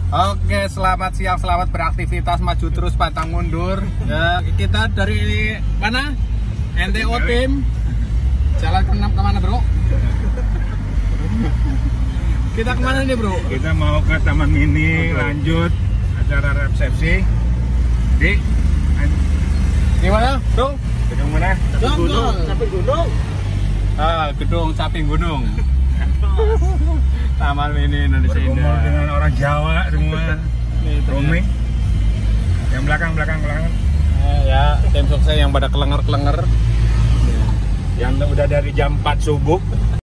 Oke, selamat siang, selamat beraktivitas, maju terus, pantang mundur. Ya, kita dari mana? NTO Team. Jalan kemana, bro? Kita kemana nih, bro? Kita mau ke Taman Mini, lanjut acara resepsi di mana, bro? gedung mana? Caping Gunung. Gedung Caping Gunung. Taman Mini Indonesia Berkumpul Indah. dengan orang Jawa semua. Roaming. Yang belakang. Ya, tim sukses yang pada kelenger-kelenger. Yang udah dari jam 4 subuh.